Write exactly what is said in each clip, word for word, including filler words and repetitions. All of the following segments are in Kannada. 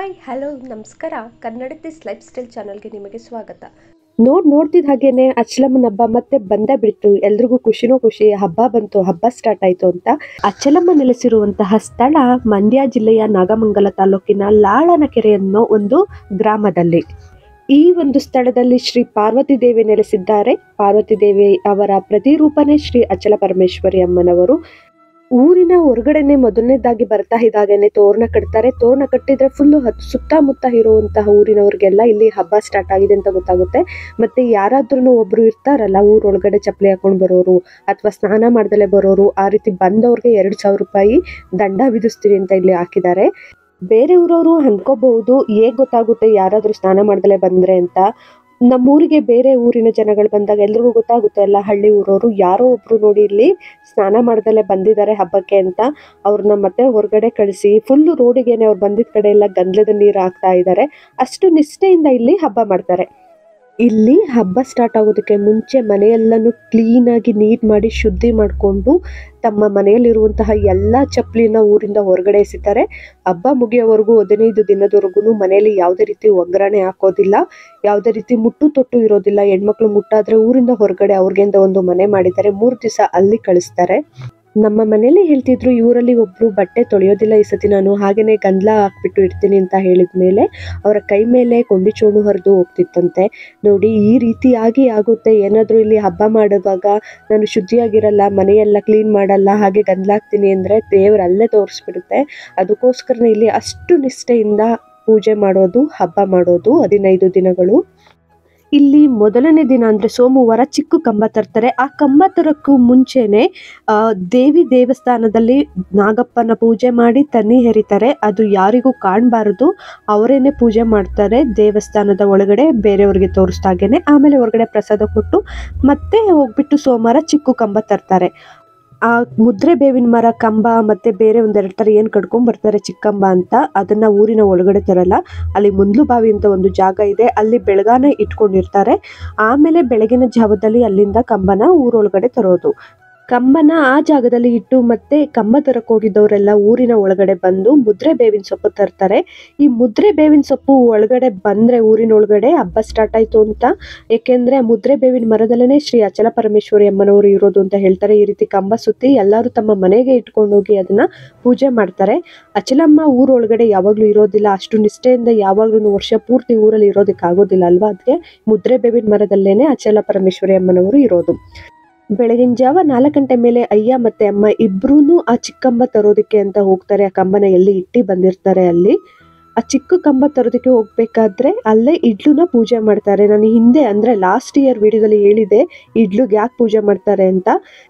ಹಾಯ್ ಹಲೋ ನಮಸ್ಕಾರ. ಕನ್ನಡತಿಸ್ ಲೈಫ್ ಸ್ಟೈಲ್ ಚಾನಲ್ಗೆ ನಿಮಗೆ ಸ್ವಾಗತ. ನೋಡ್ ನೋಡ್ತಿದ್ದ ಹಾಗೇನೆ ಅಚ್ಚಲಮ್ಮನ ಹಬ್ಬ ಮತ್ತೆ ಬಂದೇ ಬಿಡ್ತು. ಎಲ್ರಿಗೂ ಖುಷಿನೂ ಖುಷಿ, ಹಬ್ಬ ಬಂತು, ಹಬ್ಬ ಸ್ಟಾರ್ಟ್ ಆಯ್ತು ಅಂತ. ಅಚ್ಚಲಮ್ಮ ನೆಲೆಸಿರುವಂತಹ ಸ್ಥಳ ಮಂಡ್ಯ ಜಿಲ್ಲೆಯ ನಾಗಮಂಗಲ ತಾಲೂಕಿನ ಲಾಳನಕೆರೆ ಅನ್ನೋ ಒಂದು ಗ್ರಾಮದಲ್ಲಿ. ಈ ಒಂದು ಸ್ಥಳದಲ್ಲಿ ಶ್ರೀ ಪಾರ್ವತಿ ದೇವಿ ನೆಲೆಸಿದ್ದಾರೆ. ಪಾರ್ವತಿ ದೇವಿ ಅವರ ಪ್ರತಿರೂಪನೇ ಶ್ರೀ ಅಚಲ ಪರಮೇಶ್ವರಿ ಅಮ್ಮನವರು. ಊರಿನ ಹೊರಗಡೆನೆ ಮೊದಲನೇದಾಗಿ ಬರ್ತಾ ಇದ್ದಾಗೇನೆ ತೋರಣ ಕಟ್ತಾರೆ. ತೋರಣ ಕಟ್ಟಿದ್ರೆ ಫುಲ್ಲು ಹತ್ತು ಸುತ್ತಮುತ್ತ ಇರುವಂತಹ ಊರಿನವ್ರಿಗೆಲ್ಲ ಇಲ್ಲಿ ಹಬ್ಬ ಸ್ಟಾರ್ಟ್ ಆಗಿದೆ ಅಂತ ಗೊತ್ತಾಗುತ್ತೆ. ಮತ್ತೆ ಯಾರಾದ್ರೂ ಒಬ್ರು ಇರ್ತಾರಲ್ಲ ಊರೊಳಗಡೆ ಚಪ್ಪಲಿ ಹಾಕೊಂಡು ಬರೋರು ಅಥವಾ ಸ್ನಾನ ಮಾಡ್ದಲೆ ಬರೋರು, ಆ ರೀತಿ ಬಂದವ್ರಿಗೆ ಎರಡು ಸಾವಿರ ರೂಪಾಯಿ ದಂಡ ವಿಧಿಸ್ತೀವಿ ಅಂತ ಇಲ್ಲಿ ಹಾಕಿದ್ದಾರೆ. ಬೇರೆ ಊರವರು ಅನ್ಕೋಬಹುದು ಹೇಗ್ ಗೊತ್ತಾಗುತ್ತೆ ಯಾರಾದ್ರೂ ಸ್ನಾನ ಮಾಡ್ದಲೆ ಬಂದ್ರೆ ಅಂತ. ನಮ್ಮೂರಿಗೆ ಬೇರೆ ಊರಿನ ಜನಗಳು ಬಂದಾಗ ಎಲ್ರಿಗೂ ಗೊತ್ತಾಗುತ್ತೆ, ಎಲ್ಲ ಹಳ್ಳಿ ಊರವರು ಯಾರೋ ಒಬ್ರು ನೋಡಿ ಇಲ್ಲಿ ಸ್ನಾನ ಮಾಡ್ದಲೆ ಬಂದಿದ್ದಾರೆ ಹಬ್ಬಕ್ಕೆ ಅಂತ ಅವ್ರನ್ನ ಮತ್ತೆ ಹೊರಗಡೆ ಕಳಿಸಿ ಫುಲ್ಲು ರೋಡಿಗೇನೆ ಅವ್ರು ಬಂದಿದ್ದ ಕಡೆ ಎಲ್ಲ ಗಂಧದ ನೀರು ಹಾಕ್ತಾ ಇದ್ದಾರೆ. ಅಷ್ಟು ನಿಷ್ಠೆಯಿಂದ ಇಲ್ಲಿ ಹಬ್ಬ ಮಾಡ್ತಾರೆ. ಇಲ್ಲಿ ಹಬ್ಬ ಸ್ಟಾರ್ಟ್ ಆಗೋದಕ್ಕೆ ಮುಂಚೆ ಮನೆಯೆಲ್ಲನೂ ಕ್ಲೀನಾಗಿ ನೀಟ್ ಮಾಡಿ ಶುದ್ಧಿ ಮಾಡಿಕೊಂಡು ತಮ್ಮ ಮನೆಯಲ್ಲಿರುವಂತಹ ಎಲ್ಲ ಚಪ್ಪಲಿನ ಊರಿಂದ ಹೊರಗಡೆ ಎಸಿತಾರೆ. ಹಬ್ಬ ಮುಗಿಯೋವರೆಗೂ ಹದಿನೈದು ದಿನದವರೆಗೂ ಮನೆಯಲ್ಲಿ ಯಾವುದೇ ರೀತಿ ಒಗ್ಗರಣೆ ಹಾಕೋದಿಲ್ಲ, ಯಾವುದೇ ರೀತಿ ಮುಟ್ಟು ತೊಟ್ಟು ಇರೋದಿಲ್ಲ. ಹೆಣ್ಮಕ್ಳು ಮುಟ್ಟಾದ್ರೆ ಊರಿಂದ ಹೊರಗಡೆ ಅವ್ರಿಗಿಂತ ಒಂದು ಮನೆ ಮಾಡಿದ್ದಾರೆ, ಮೂರು ದಿವಸ ಅಲ್ಲಿ ಕಳಿಸ್ತಾರೆ. ನಮ್ಮ ಮನೇಲಿ ಹೇಳ್ತಿದ್ರು ಇವರಲ್ಲಿ ಒಬ್ರು ಬಟ್ಟೆ ತೊಳೆಯೋದಿಲ್ಲ ಈ ಸತಿ, ನಾನು ಹಾಗೇನೆ ಗಂದ್ಲ ಹಾಕ್ಬಿಟ್ಟು ಇಡ್ತೀನಿ ಅಂತ ಹೇಳಿದ ಮೇಲೆ ಅವರ ಕೈ ಮೇಲೆ ಕೊಂಡಿ ಚೋಣು ಹರಿದು ಹೋಗ್ತಿತ್ತಂತೆ. ನೋಡಿ ಈ ರೀತಿಯಾಗಿ ಆಗುತ್ತೆ. ಏನಾದರೂ ಇಲ್ಲಿ ಹಬ್ಬ ಮಾಡುವಾಗ ನಾನು ಶುದ್ಧಿಯಾಗಿರಲ್ಲ, ಮನೆಯೆಲ್ಲ ಕ್ಲೀನ್ ಮಾಡಲ್ಲ, ಹಾಗೆ ಗಂದ್ಲ ಹಾಕ್ತೀನಿ ಅಂದರೆ ದೇವ್ರು ಅಲ್ಲೇ ತೋರಿಸ್ಬಿಡುತ್ತೆ. ಅದಕ್ಕೋಸ್ಕರ ಇಲ್ಲಿ ಅಷ್ಟು ನಿಷ್ಠೆಯಿಂದ ಪೂಜೆ ಮಾಡೋದು, ಹಬ್ಬ ಮಾಡೋದು ಹದಿನೈದು ದಿನಗಳು. ಇಲ್ಲಿ ಮೊದಲನೇ ದಿನ ಅಂದರೆ ಸೋಮವಾರ ಚಿಕ್ಕ ಕಂಬ ತರ್ತಾರೆ. ಆ ಕಂಬ ತರಕ್ಕೂ ಮುಂಚೆನೆ ದೇವಿ ದೇವಸ್ಥಾನದಲ್ಲಿ ನಾಗಪ್ಪನ ಪೂಜೆ ಮಾಡಿ ತನ್ನಿ ಹೆರಿತಾರೆ. ಅದು ಯಾರಿಗೂ ಕಾಣಬಾರದು, ಅವರೇನೆ ಪೂಜೆ ಮಾಡ್ತಾರೆ ದೇವಸ್ಥಾನದ ಒಳಗಡೆ ಬೇರೆಯವ್ರಿಗೆ ತೋರಿಸ್ದಾಗೇನೆ. ಆಮೇಲೆ ಹೊರಗಡೆ ಪ್ರಸಾದ ಕೊಟ್ಟು ಮತ್ತೆ ಹೋಗ್ಬಿಟ್ಟು ಸೋಮವಾರ ಚಿಕ್ಕ ಕಂಬ ತರ್ತಾರೆ. ಆ ಮುದ್ರೆ ಬೇವಿನ ಮರ ಕಂಬ ಮತ್ತೆ ಬೇರೆ ಒಂದೆರಡು ಥರ ಏನು ಕಟ್ಕೊಂಡ್ ಬರ್ತಾರೆ ಚಿಕ್ಕಂಬ ಅಂತ, ಅದನ್ನ ಊರಿನ ಒಳಗಡೆ ತರಲ್ಲ. ಅಲ್ಲಿ ಮುಂದ್ಲು ಬಾವಿ ಅಂತ ಒಂದು ಜಾಗ ಇದೆ, ಅಲ್ಲಿ ಬೆಳಗಾನ ಇಟ್ಕೊಂಡಿರ್ತಾರೆ. ಆಮೇಲೆ ಬೆಳಗಿನ ಜಾವದಲ್ಲಿ ಅಲ್ಲಿಂದ ಕಂಬನ ಊರೊಳಗಡೆ ತರೋದು. ಕಂಬನ ಆ ಜಾಗದಲ್ಲಿ ಇಟ್ಟು ಮತ್ತೆ ಕಂಬ ತರಕ್ಕೆ ಹೋಗಿದ್ದವರೆಲ್ಲ ಊರಿನ ಒಳಗಡೆ ಬಂದು ಮುದ್ರೆ ಬೇವಿನ ಸೊಪ್ಪು ತರ್ತಾರೆ. ಈ ಮುದ್ರೆ ಬೇವಿನ ಸೊಪ್ಪು ಒಳಗಡೆ ಬಂದ್ರೆ ಊರಿನ ಒಳಗಡೆ ಹಬ್ಬ ಸ್ಟಾರ್ಟ್ ಆಯ್ತು ಅಂತ. ಏಕೆಂದ್ರೆ ಮುದ್ರೆ ಬೇವಿನ ಮರದಲ್ಲೇನೆ ಶ್ರೀ ಅಚಲ ಪರಮೇಶ್ವರಿ ಅಮ್ಮನವರು ಇರೋದು ಅಂತ ಹೇಳ್ತಾರೆ. ಈ ರೀತಿ ಕಂಬ ಸುತ್ತಿ ಎಲ್ಲರೂ ತಮ್ಮ ಮನೆಗೆ ಇಟ್ಕೊಂಡು ಹೋಗಿ ಅದನ್ನ ಪೂಜೆ ಮಾಡ್ತಾರೆ. ಅಚಲಮ್ಮ ಊರೊಳಗಡೆ ಯಾವಾಗ್ಲೂ ಇರೋದಿಲ್ಲ, ಅಷ್ಟು ನಿಷ್ಠೆಯಿಂದ ಯಾವಾಗ್ಲೂ ವರ್ಷ ಪೂರ್ತಿ ಊರಲ್ಲಿ ಇರೋದಕ್ಕೆ ಆಗೋದಿಲ್ಲ ಅಲ್ವಾ. ಅದಕ್ಕೆ ಮುದ್ರೆ ಬೇವಿನ ಮರದಲ್ಲೇನೆ ಅಚಲ ಪರಮೇಶ್ವರಿ ಅಮ್ಮನವರು ಇರೋದು. ಬೆಳಗಿನ ಜಾವ ನಾಲ್ಕು ಗಂಟೆ ಮೇಲೆ ಅಯ್ಯ ಮತ್ತೆ ಅಮ್ಮ ಇಬ್ರು ಆ ಚಿಕ್ಕಂಬ ತರೋದಕ್ಕೆ ಅಂತ ಹೋಗ್ತಾರೆ. ಆ ಕಂಬನ ಎಲ್ಲಿ ಇಟ್ಟು ಬಂದಿರ್ತಾರೆ ಅಲ್ಲಿ. ಆ ಚಿಕ್ಕ ಕಂಬ ತರೋದಕ್ಕೆ ಹೋಗ್ಬೇಕಾದ್ರೆ ಅಲ್ಲೇ ಇಡ್ಲುನ ಪೂಜೆ ಮಾಡ್ತಾರೆ. ನಾನು ಹಿಂದೆ ಅಂದ್ರೆ ಲಾಸ್ಟ್ ಇಯರ್ ವಿಡಿಯೋದಲ್ಲಿ ಹೇಳಿದೆ ಇಡ್ಲುಗೆ ಯಾಕೆ ಪೂಜೆ ಮಾಡ್ತಾರೆ ಅಂತ.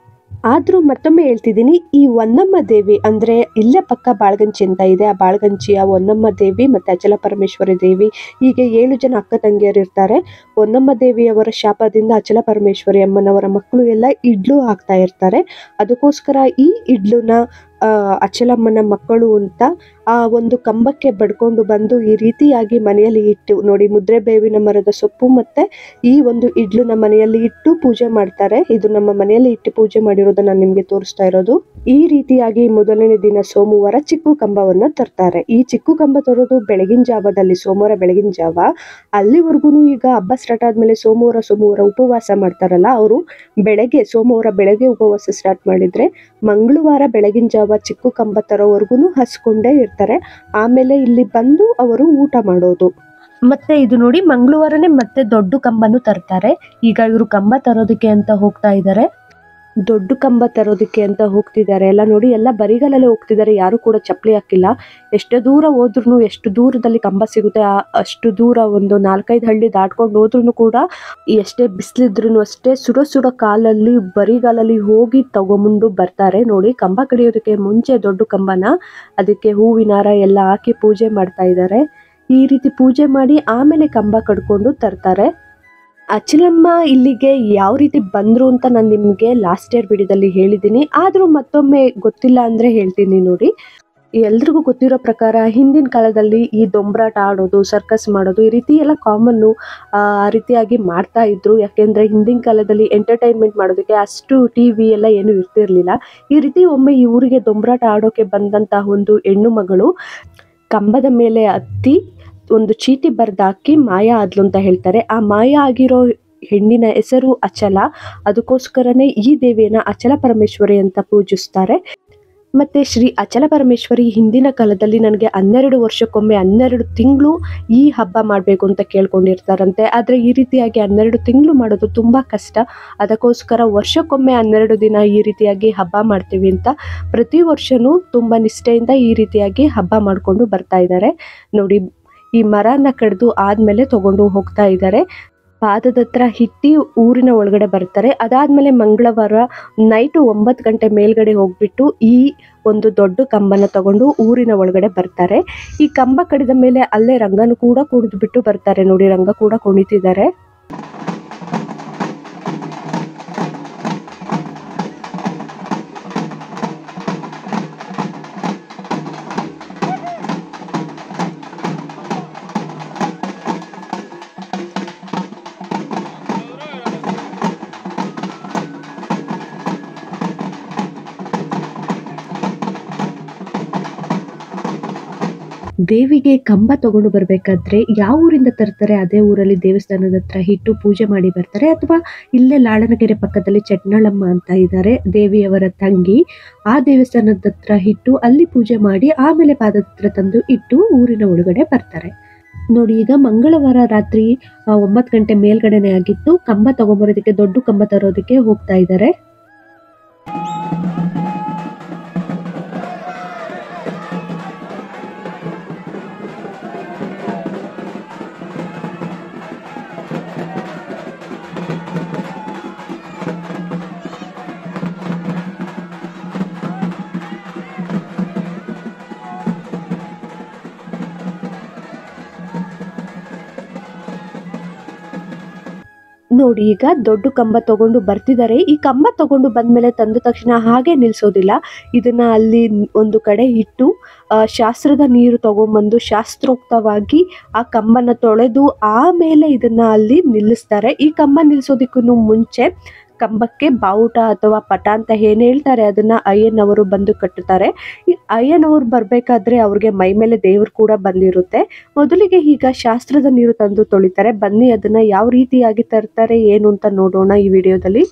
ಆದ್ರೂ ಮತ್ತೊಮ್ಮೆ ಹೇಳ್ತಿದ್ದೀನಿ, ಈ ಹೊನ್ನಮ್ಮ ದೇವಿ ಅಂದ್ರೆ ಇಲ್ಲೇ ಪಕ್ಕ ಬಾಳ್ಗಂಚಿ ಅಂತ ಇದೆ, ಆ ಬಾಳ್ಗಂಚಿಯ ಹೊನ್ನಮ್ಮ ದೇವಿ ಮತ್ತೆ ಅಚಲ ಪರಮೇಶ್ವರಿ ದೇವಿ ಹೀಗೆ ಏಳು ಜನ ಅಕ್ಕ ತಂಗಿಯರು ಇರ್ತಾರೆ. ಹೊನ್ನಮ್ಮ ದೇವಿಯವರ ಶಾಪದಿಂದ ಅಚಲ ಪರಮೇಶ್ವರಿ ಅಮ್ಮನವರ ಮಕ್ಕಳು ಎಲ್ಲ ಇಡ್ಲು ಹಾಕ್ತಾ ಇರ್ತಾರೆ. ಅದಕ್ಕೋಸ್ಕರ ಈ ಇಡ್ಲುನ ಅಚಲಮ್ಮನ ಮಕ್ಕಳು ಅಂತ ಆ ಒಂದು ಕಂಬಕ್ಕೆ ಬಡ್ಕೊಂಡು ಬಂದು ಈ ರೀತಿಯಾಗಿ ಮನೆಯಲ್ಲಿ ಇಟ್ಟು ನೋಡಿ, ಮುದ್ರೆ ಬೇವಿನ ಮರದ ಸೊಪ್ಪು ಮತ್ತೆ ಈ ಒಂದು ಇಡ್ಲುನ ಮನೆಯಲ್ಲಿ ಇಟ್ಟು ಪೂಜೆ ಮಾಡ್ತಾರೆ. ಇದು ನಮ್ಮ ಮನೆಯಲ್ಲಿ ಇಟ್ಟು ಪೂಜೆ ಮಾಡಿರೋದನ್ನ ನಾನು ನಿಮ್ಗೆ ತೋರಿಸ್ತಾ ಇರೋದು. ಈ ರೀತಿಯಾಗಿ ಮೊದಲನೇ ದಿನ ಸೋಮವಾರ ಚಿಕ್ಕ ಕಂಬವನ್ನ ತರ್ತಾರೆ. ಈ ಚಿಕ್ಕ ಕಂಬ ತರೋದು ಬೆಳಗಿನ ಜಾವದಲ್ಲಿ, ಸೋಮವಾರ ಬೆಳಗಿನ ಜಾವ. ಅಲ್ಲಿವರೆಗೂ ಈಗ ಹಬ್ಬ ಸ್ಟಾರ್ಟ್ ಆದ್ಮೇಲೆ ಸೋಮವಾರ ಸೋಮವಾರ ಉಪವಾಸ ಮಾಡ್ತಾರಲ್ಲ, ಅವರು ಬೆಳಗ್ಗೆ ಸೋಮವಾರ ಬೆಳಗ್ಗೆ ಉಪವಾಸ ಸ್ಟಾರ್ಟ್ ಮಾಡಿದ್ರೆ ಮಂಗಳವಾರ ಬೆಳಗಿನ ಜಾವ ಚಿಕ್ಕ ಕಂಬ ತರೋವರೆಗೂ ಹಸ್ಕೊಂಡೇ ಇರ್ತಾರೆ. ಆಮೇಲೆ ಇಲ್ಲಿ ಬಂದು ಅವರು ಊಟ ಮಾಡೋದು. ಮತ್ತೆ ಇದು ನೋಡಿ ಮಂಗಳವಾರನೇ ಮತ್ತೆ ದೊಡ್ಡ ಕಂಬನು ತರ್ತಾರೆ. ಈಗ ಇವರು ಕಂಬ ತರೋದಕ್ಕೆ ಅಂತ ಹೋಗ್ತಾ ಇದ್ದಾರೆ, ದೊಡ್ಡ ಕಂಬ ತರೋದಕ್ಕೆ ಅಂತ ಹೋಗ್ತಿದ್ದಾರೆ. ಎಲ್ಲ ನೋಡಿ ಎಲ್ಲ ಬರಿಗಾಲಲ್ಲೇ ಹೋಗ್ತಿದ್ದಾರೆ, ಯಾರು ಕೂಡ ಚಪ್ಪಲಿ ಹಾಕಿಲ್ಲ. ಎಷ್ಟು ದೂರ ಹೋದ್ರೂ, ಎಷ್ಟು ದೂರದಲ್ಲಿ ಕಂಬ ಸಿಗುತ್ತೆ ಅಷ್ಟು ದೂರ ಒಂದು ನಾಲ್ಕೈದು ಹಳ್ಳಿ ದಾಟ್ಕೊಂಡು ಹೋದ್ರೂ ಕೂಡ ಎಷ್ಟೇ ಬಿಸಿಲಿದ್ರು ಅಷ್ಟೇ ಸುಡೋ ಸುಡೋ ಕಾಲಲ್ಲಿ ಬರಿಗಾಲಲ್ಲಿ ಹೋಗಿ ತಗೊಂಬಂದು ಬರ್ತಾರೆ. ನೋಡಿ ಕಂಬ ಕಡಿಯೋದಕ್ಕೆ ಮುಂಚೆ ದೊಡ್ಡ ಕಂಬನ ಅದಕ್ಕೆ ಹೂವಿನ ಹಾರ ಎಲ್ಲ ಹಾಕಿ ಪೂಜೆ ಮಾಡ್ತಾ ಇದ್ದಾರೆ. ಈ ರೀತಿ ಪೂಜೆ ಮಾಡಿ ಆಮೇಲೆ ಕಂಬ ಕಡ್ಕೊಂಡು ತರ್ತಾರೆ. ಅಚಲಮ್ಮ ಇಲ್ಲಿಗೆ ಯಾವ ರೀತಿ ಬಂದ್ರು ಅಂತ ನಾನು ನಿಮಗೆ ಲಾಸ್ಟ್ ಇಯರ್ ವಿಡಿಯೋದಲ್ಲಿ ಹೇಳಿದ್ದೀನಿ. ಆದರೂ ಮತ್ತೊಮ್ಮೆ ಗೊತ್ತಿಲ್ಲ ಅಂದರೆ ಹೇಳ್ತೀನಿ ನೋಡಿ. ಎಲ್ರಿಗೂ ಗೊತ್ತಿರೋ ಪ್ರಕಾರ ಹಿಂದಿನ ಕಾಲದಲ್ಲಿ ಈ ದೊಂಬರಾಟ ಆಡೋದು, ಸರ್ಕಸ್ ಮಾಡೋದು ಈ ರೀತಿ ಎಲ್ಲ ಕಾಮನ್ನು ಆ ರೀತಿಯಾಗಿ ಮಾಡ್ತಾ ಇದ್ರು. ಯಾಕೆಂದರೆ ಹಿಂದಿನ ಕಾಲದಲ್ಲಿ ಎಂಟರ್ಟೈನ್ಮೆಂಟ್ ಮಾಡೋದಕ್ಕೆ ಅಷ್ಟು ಟಿ ವಿ ಎಲ್ಲ ಏನೂ ಇರ್ತಿರ್ಲಿಲ್ಲ. ಈ ರೀತಿ ಒಮ್ಮೆ ಈ ಊರಿಗೆ ದೊಂಬರಾಟ ಆಡೋಕ್ಕೆ ಬಂದಂತಹ ಒಂದು ಹೆಣ್ಣು ಮಗಳು ಕಂಬದ ಮೇಲೆ ಹತ್ತಿ ಒಂದು ಚೀಟಿ ಬರ್ದಾಕಿ ಮಾಯ ಆದ್ಲು ಅಂತ ಹೇಳ್ತಾರೆ. ಆ ಮಾಯ ಆಗಿರೋ ಹೆಣ್ಣಿನ ಹೆಸರು ಅಚಲ. ಅದಕ್ಕೋಸ್ಕರನೇ ಈ ದೇವಿಯನ್ನ ಅಚಲ ಪರಮೇಶ್ವರಿ ಅಂತ ಪೂಜಿಸ್ತಾರೆ. ಮತ್ತೆ ಶ್ರೀ ಅಚಲ ಪರಮೇಶ್ವರಿ ಹಿಂದಿನ ಕಾಲದಲ್ಲಿ ನನಗೆ ಹನ್ನೆರಡು ವರ್ಷಕ್ಕೊಮ್ಮೆ ಹನ್ನೆರಡು ತಿಂಗಳು ಈ ಹಬ್ಬ ಮಾಡಬೇಕು ಅಂತ ಕೇಳ್ಕೊಂಡಿರ್ತಾರಂತೆ. ಆದರೆ ಈ ರೀತಿಯಾಗಿ ಹನ್ನೆರಡು ತಿಂಗಳು ಮಾಡೋದು ತುಂಬ ಕಷ್ಟ. ಅದಕ್ಕೋಸ್ಕರ ವರ್ಷಕ್ಕೊಮ್ಮೆ ಹನ್ನೆರಡು ದಿನ ಈ ರೀತಿಯಾಗಿ ಹಬ್ಬ ಮಾಡ್ತೀವಿ ಅಂತ ಪ್ರತಿ ವರ್ಷವೂ ತುಂಬ ನಿಷ್ಠೆಯಿಂದ ಈ ರೀತಿಯಾಗಿ ಹಬ್ಬ ಮಾಡಿಕೊಂಡು ಬರ್ತಾ ಇದ್ದಾರೆ. ನೋಡಿ, ಈ ಮರನ ಕಡಿದು ಆದಮೇಲೆ ತಗೊಂಡು ಹೋಗ್ತಾ ಇದ್ದಾರೆ. ಪಾದದ ಹತ್ರ ಇಟ್ಟು ಊರಿನ ಒಳಗಡೆ ಬರ್ತಾರೆ. ಅದಾದಮೇಲೆ ಮಂಗಳವಾರ ನೈಟು ಒಂಬತ್ತು ಗಂಟೆ ಮೇಲ್ಗಡೆ ಹೋಗ್ಬಿಟ್ಟು ಈ ಒಂದು ದೊಡ್ಡ ಕಂಬನ ತಗೊಂಡು ಊರಿನ ಒಳಗಡೆ ಬರ್ತಾರೆ. ಈ ಕಂಬ ಕಡಿದ ಮೇಲೆ ಅಲ್ಲೇ ರಂಗನು ಕೂಡ ಕುಣಿದ್ಬಿಟ್ಟು ಬರ್ತಾರೆ. ನೋಡಿ, ರಂಗ ಕೂಡ ಕುಣಿತಿದ್ದಾರೆ. ದೇವಿಗೆ ಕಂಬ ತಗೊಂಡು ಬರಬೇಕಾದ್ರೆ ಯಾವ ಊರಿಂದ ತರ್ತಾರೆ ಅದೇ ಊರಲ್ಲಿ ದೇವಸ್ಥಾನದ ಹತ್ರ ಇಟ್ಟು ಪೂಜೆ ಮಾಡಿ ಬರ್ತಾರೆ. ಅಥವಾ ಇಲ್ಲೇ ಲಾಳನಕೆರೆ ಪಕ್ಕದಲ್ಲಿ ಚಟ್ನಾಳಮ್ಮ ಅಂತ ಇದ್ದಾರೆ, ದೇವಿಯವರ ತಂಗಿ. ಆ ದೇವಸ್ಥಾನದ ಹತ್ರ ಇಟ್ಟು ಅಲ್ಲಿ ಪೂಜೆ ಮಾಡಿ ಆಮೇಲೆ ಪಾದದ ಹತ್ರ ತಂದು ಇಟ್ಟು ಊರಿನ ಒಳಗಡೆ ಬರ್ತಾರೆ. ನೋಡಿ, ಈಗ ಮಂಗಳವಾರ ರಾತ್ರಿ ಒಂಬತ್ತು ಗಂಟೆ ಮೇಲ್ಗಡೆನೆ ಆಗಿತ್ತು. ಕಂಬ ತಗೊಂಬರೋದಕ್ಕೆ, ದೊಡ್ಡ ಕಂಬ ತರೋದಕ್ಕೆ ಹೋಗ್ತಾ ಇದ್ದಾರೆ. ನೋಡಿ, ಈಗ ದೊಡ್ಡ ಕಂಬ ತಗೊಂಡು ಬರ್ತಿದ್ದಾರೆ. ಈ ಕಂಬ ತಗೊಂಡು ಬಂದ್ಮೇಲೆ ತಂದ ತಕ್ಷಣ ಹಾಗೆ ನಿಲ್ಸೋದಿಲ್ಲ. ಇದನ್ನ ಅಲ್ಲಿ ಒಂದು ಕಡೆ ಇಟ್ಟು ಶಾಸ್ತ್ರದ ನೀರು ತಗೊಂಡ್ಬಂದು ಶಾಸ್ತ್ರೋಕ್ತವಾಗಿ ಆ ಕಂಬನ ತೊಳೆದು ಆಮೇಲೆ ಇದನ್ನ ಅಲ್ಲಿ ನಿಲ್ಲಿಸ್ತಾರೆ. ಈ ಕಂಬ ನಿಲ್ಸೋದಕ್ಕೂ ಮುಂಚೆ ಕಂಬಕ್ಕೆ ಬಾವುಟ ಅಥವಾ ಪಟ ಅಂತ ಏನು ಹೇಳ್ತಾರೆ ಅದನ್ನ ಅಯ್ಯನವರು ಬಂದು ಕಟ್ಟುತ್ತಾರೆ. ಈ ಅಯ್ಯನವರು ಬರಬೇಕಾದ್ರೆ ಅವ್ರಿಗೆ ಮೈ ಮೇಲೆ ದೇವರು ಕೂಡ ಬಂದಿರುತ್ತೆ. ಮೊದಲಿಗೆ ಈಗ ಶಾಸ್ತ್ರದ ನೀರು ತಂದು ತೊಳಿತಾರೆ. ಬನ್ನಿ ಅದನ್ನ ಯಾವ ರೀತಿಯಾಗಿ ತರ್ತಾರೆ ಏನು ಅಂತ ನೋಡೋಣ ಈ ವಿಡಿಯೋದಲ್ಲಿ.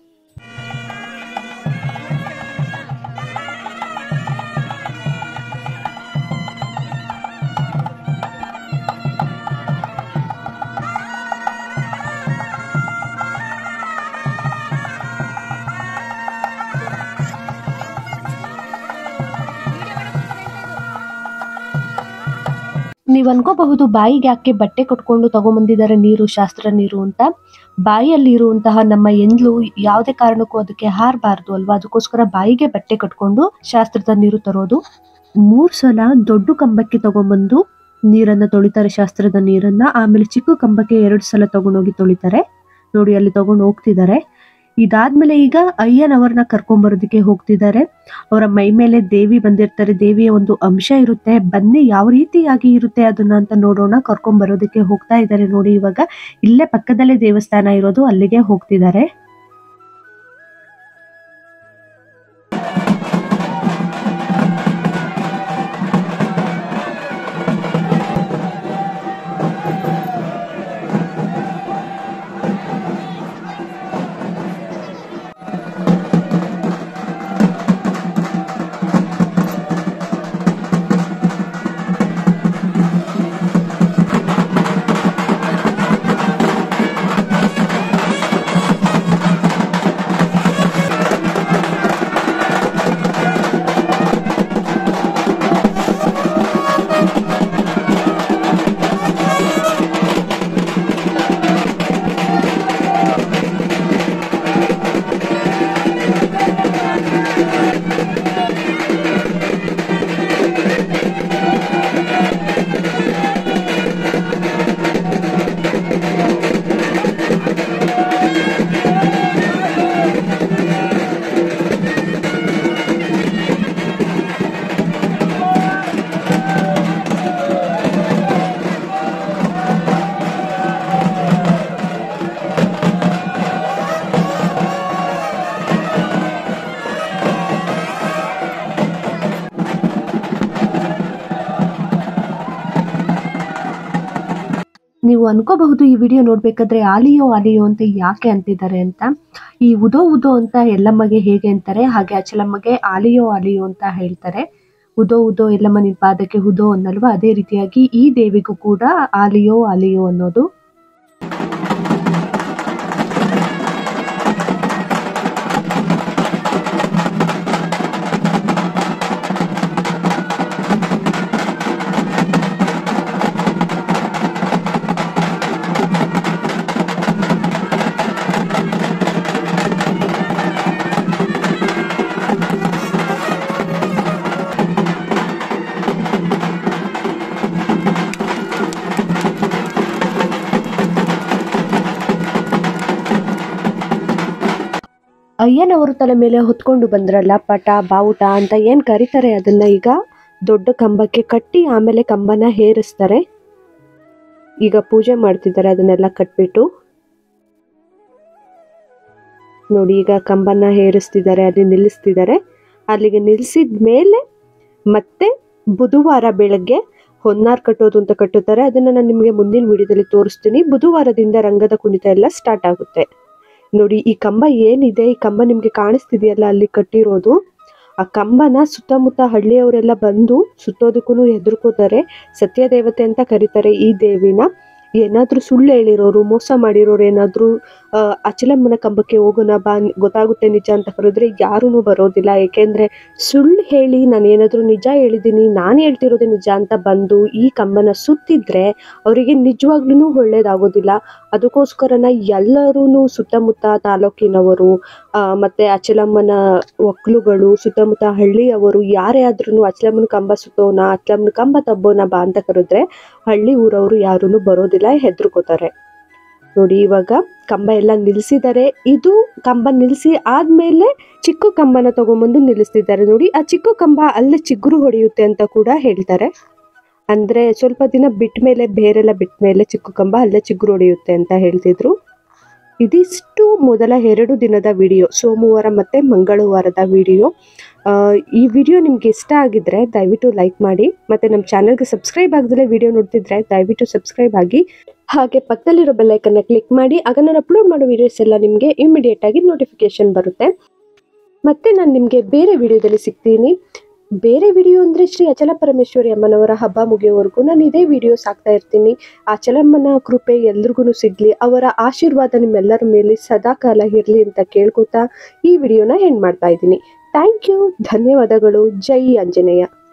ನೀವು ಅನ್ಕೋಬಹುದು ಬಾಯಿಗೆ ಹಾಕಿ ಬಟ್ಟೆ ಕಟ್ಕೊಂಡು ತಗೊಂಬಂದಿದ್ದಾರೆ ನೀರು, ಶಾಸ್ತ್ರ ನೀರು ಅಂತ. ಬಾಯಿಯಲ್ಲಿ ಇರುವಂತಹ ನಮ್ಮ ಎಂದ್ಲು ಯಾವುದೇ ಕಾರಣಕ್ಕೂ ಅದಕ್ಕೆ ಹಾರಬಾರ್ದು ಅಲ್ವಾ, ಅದಕ್ಕೋಸ್ಕರ ಬಾಯಿಗೆ ಬಟ್ಟೆ ಕಟ್ಕೊಂಡು ಶಾಸ್ತ್ರದ ನೀರು ತರೋದು. ಮೂರ್ ಸಲ ದೊಡ್ಡ ಕಂಬಕ್ಕೆ ತಗೊಂಬಂದು ನೀರನ್ನ ತೊಳಿತಾರೆ, ಶಾಸ್ತ್ರದ ನೀರನ್ನ. ಆಮೇಲೆ ಚಿಕ್ಕ ಕಂಬಕ್ಕೆ ಎರಡು ಸಲ ತಗೊಂಡೋಗಿ ತೊಳಿತಾರೆ. ನೋಡಿ, ಅಲ್ಲಿ ತಗೊಂಡು ಹೋಗ್ತಿದ್ದಾರೆ. ಇದಾದ್ಮೇಲೆ ಈಗ ಅಯ್ಯನವರನ್ನ ಕರ್ಕೊಂಬರೋದಕ್ಕೆ ಹೋಗ್ತಿದ್ದಾರೆ. ಅವರ ಮೈ ಮೇಲೆ ದೇವಿ ಬಂದಿರ್ತಾರೆ, ದೇವಿಯ ಒಂದು ಅಂಶ ಇರುತ್ತೆ. ಬನ್ನಿ ಯಾವ ರೀತಿಯಾಗಿ ಇರುತ್ತೆ ಅದನ್ನ ಅಂತ ನೋಡೋಣ. ಕರ್ಕೊಂಬರೋದಕ್ಕೆ ಹೋಗ್ತಾ ಇದ್ದಾರೆ. ನೋಡಿ, ಇವಾಗ ಇಲ್ಲೇ ಪಕ್ಕದಲ್ಲೇ ದೇವಸ್ಥಾನ ಇರೋದು, ಅಲ್ಲಿಗೆ ಹೋಗ್ತಿದ್ದಾರೆ. ನೀವು ಅನ್ಕೋಬಹುದು ಈ ವಿಡಿಯೋ ನೋಡ್ಬೇಕಾದ್ರೆ ಆಲಿಯೋ ಆಲಿಯೋ ಅಂತ ಯಾಕೆ ಅಂತಿದ್ದಾರೆ ಅಂತ. ಈ ಉದೋ ಉದೋ ಅಂತ ಎಲ್ಲಮ್ಮಗೆ ಹೇಗೆ ಅಂತಾರೆ ಹಾಗೆ ಅಚಲಮ್ಮಗೆ ಆಲಿಯೋ ಆಲಿಯೋ ಅಂತ ಹೇಳ್ತಾರೆ. ಉದೋ ಉದೋ ಎಲ್ಲಮ್ಮ ನಿನ್ ಪಾದಕ್ಕೆ ಉದೋ ಅನ್ನಲ್ವಾ, ಅದೇ ರೀತಿಯಾಗಿ ಈ ದೇವಿಗೂ ಕೂಡ ಆಲಿಯೋ ಆಲಿಯೋ ಅನ್ನೋದು. ಅಯ್ಯನವರು ತಲೆ ಮೇಲೆ ಹೊತ್ಕೊಂಡು ಬಂದ್ರಲ್ಲ ಪಟ ಬಾವುಟ ಅಂತ ಏನ್ ಕರೀತಾರೆ, ಅದನ್ನ ಈಗ ದೊಡ್ಡ ಕಂಬಕ್ಕೆ ಕಟ್ಟಿ ಆಮೇಲೆ ಕಂಬನ ಹೇರಿಸ್ತಾರೆ. ಈಗ ಪೂಜೆ ಮಾಡ್ತಿದ್ದಾರೆ ಅದನ್ನೆಲ್ಲ ಕಟ್ಬಿಟ್ಟು. ನೋಡಿ ಈಗ ಕಂಬನ ಹೇರಿಸ್ತಿದ್ದಾರೆ, ಅಲ್ಲಿ ನಿಲ್ಲಿಸ್ತಿದ್ದಾರೆ. ಅಲ್ಲಿಗೆ ನಿಲ್ಸಿದ ಮೇಲೆ ಮತ್ತೆ ಬುಧವಾರ ಬೆಳಗ್ಗೆ ಹೊನ್ನಾರ್ ಕಟ್ಟೋದು ಅಂತ ಕಟ್ಟುತ್ತಾರೆ. ಅದನ್ನ ನಾನು ನಿಮಗೆ ಮುಂದಿನ ವಿಡಿಯೋದಲ್ಲಿ ತೋರಿಸ್ತೀನಿ. ಬುಧವಾರದಿಂದ ರಂಗದ ಕುಣಿತ ಎಲ್ಲ ಸ್ಟಾರ್ಟ್ ಆಗುತ್ತೆ. ನೋಡಿ ಈ ಕಂಬ ಏನಿದೆ, ಈ ಕಂಬ ನಿಮ್ಗೆ ಕಾಣಿಸ್ತಿದೆಯಲ್ಲ ಅಲ್ಲಿ ಕಟ್ಟಿರೋದು, ಆ ಕಂಬನ ಸುತ್ತಮುತ್ತ ಹಳ್ಳಿಯವರೆಲ್ಲ ಬಂದು ಸುತ್ತೋದಕ್ಕೂ ಹೆದರ್ಕೋತಾರೆ. ಸತ್ಯ ದೇವತೆ ಅಂತ ಕರೀತಾರೆ ಈ ದೇವಿನ. ಏನಾದ್ರೂ ಸುಳ್ಳು ಹೇಳಿರೋರು, ಮೋಸ ಮಾಡಿರೋರು ಏನಾದ್ರೂ ಅಹ್ ಅಚಲಮ್ಮನ ಕಂಬಕ್ಕೆ ಹೋಗೋಣ ಬಾ ಗೊತ್ತಾಗುತ್ತೆ ನಿಜ ಅಂತ ಕರೆದ್ರೆ ಯಾರೂ ಬರೋದಿಲ್ಲ. ಏಕೆಂದ್ರೆ ಸುಳ್ಳು ಹೇಳಿ ನಾನು ಏನಾದ್ರೂ ನಿಜ ಹೇಳಿದ್ದೀನಿ, ನಾನು ಹೇಳ್ತಿರೋದೇ ನಿಜ ಅಂತ ಬಂದು ಈ ಕಂಬನ ಸುತ್ತಿದ್ರೆ ಅವರಿಗೆ ನಿಜವಾಗ್ಲೂ ಒಳ್ಳೇದಾಗೋದಿಲ್ಲ. ಅದಕ್ಕೋಸ್ಕರನ ಎಲ್ಲರೂ ಸುತ್ತಮುತ್ತ ತಾಲೂಕಿನವರು ಆ ಮತ್ತೆ ಅಚಲಮ್ಮನ ಒಕ್ಲುಗಳು, ಸುತ್ತಮುತ್ತ ಹಳ್ಳಿಯವರು ಯಾರೇ ಆದ್ರೂ ಅಚಲಮ್ಮನ ಕಂಬ ಸುತ್ತೋಣ, ಅಚಲಮ್ಮನ ಕಂಬ ತಬ್ಬೋಣ ಬಾ ಅಂತ ಕರೆದ್ರೆ ಹಳ್ಳಿ ಊರವರು ಯಾರೂ ಬರೋದಿಲ್ಲ, ಹೆದರ್ಕೋತಾರೆ. ನೋಡಿ ಇವಾಗ ಕಂಬ ಎಲ್ಲ ನಿಲ್ಸಿದ್ದಾರೆ. ಇದು ಕಂಬ ನಿಲ್ಸಿ ಆದ್ಮೇಲೆ ಚಿಕ್ಕ ಕಂಬನ ತಗೊಂಬಂದು ನಿಲ್ಲಿಸ್ತಿದ್ದಾರೆ. ನೋಡಿ ಆ ಚಿಕ್ಕ ಕಂಬ ಅಲ್ಲೇ ಚಿಗುರು ಹೊಡೆಯುತ್ತೆ ಅಂತ ಕೂಡ ಹೇಳ್ತಾರೆ. ಅಂದ್ರೆ ಸ್ವಲ್ಪ ದಿನ ಬಿಟ್ಟ ಮೇಲೆ, ಬೇರೆಲ್ಲ ಬಿಟ್ಟ ಮೇಲೆ ಚಿಕ್ಕ ಕಂಬ ಅಲ್ಲೇ ಚಿಗುರು ಹೊಡೆಯುತ್ತೆ ಅಂತ ಹೇಳ್ತಿದ್ರು. ಇದಿಷ್ಟು ಮೊದಲ ಎರಡು ದಿನದ ವಿಡಿಯೋ, ಸೋಮವಾರ ಮತ್ತೆ ಮಂಗಳವಾರದ ವಿಡಿಯೋ. ಈ ವಿಡಿಯೋ ನಿಮ್ಗೆ ಇಷ್ಟ ಆಗಿದ್ರೆ ದಯವಿಟ್ಟು ಲೈಕ್ ಮಾಡಿ, ಮತ್ತೆ ನಮ್ಮ ಚಾನಲ್ಗೆ ಸಬ್ಸ್ಕ್ರೈಬ್ ಆಗದಲ್ಲೇ ವಿಡಿಯೋ ನೋಡ್ತಿದ್ರೆ ದಯವಿಟ್ಟು ಸಬ್ಸ್ಕ್ರೈಬ್ ಆಗಿ, ಹಾಗೆ ಪಕ್ಕದಲ್ಲಿರೋ ಬೆಲ್ಲೈಕನ್ನ ಕ್ಲಿಕ್ ಮಾಡಿ. ಆಗ ನಾನು ಅಪ್ಲೋಡ್ ಮಾಡೋ ವಿಡಿಯೋಸ್ ಎಲ್ಲ ನಿಮಗೆ ಇಮಿಡಿಯೇಟ್ ಆಗಿ ನೋಟಿಫಿಕೇಶನ್ ಬರುತ್ತೆ. ಮತ್ತೆ ನಾನು ನಿಮಗೆ ಬೇರೆ ವಿಡಿಯೋದಲ್ಲಿ ಸಿಗ್ತೀನಿ. ಬೇರೆ ವಿಡಿಯೋ ಅಂದರೆ ಶ್ರೀ ಅಚಲಪರಮೇಶ್ವರಿ ಅಮ್ಮನವರ ಹಬ್ಬ ಮುಗಿಯೋವರೆಗೂ ನಾನು ಇದೇ ವಿಡಿಯೋಸ್ ಹಾಕ್ತಾ ಇರ್ತೀನಿ. ಅಚಲಮ್ಮನ ಕೃಪೆ ಎಲ್ರಿಗೂ ಸಿಗಲಿ, ಅವರ ಆಶೀರ್ವಾದ ನಿಮ್ಮೆಲ್ಲರ ಮೇಲೆ ಸದಾಕಾಲ ಇರಲಿ ಅಂತ ಕೇಳ್ಕೊತಾ ಈ ವಿಡಿಯೋನ ಎಂಡ್ ಮಾಡ್ತಾ ಇದ್ದೀನಿ. ಥ್ಯಾಂಕ್ ಯು, ಧನ್ಯವಾದಗಳು. ಜೈ ಆಂಜನೇಯ.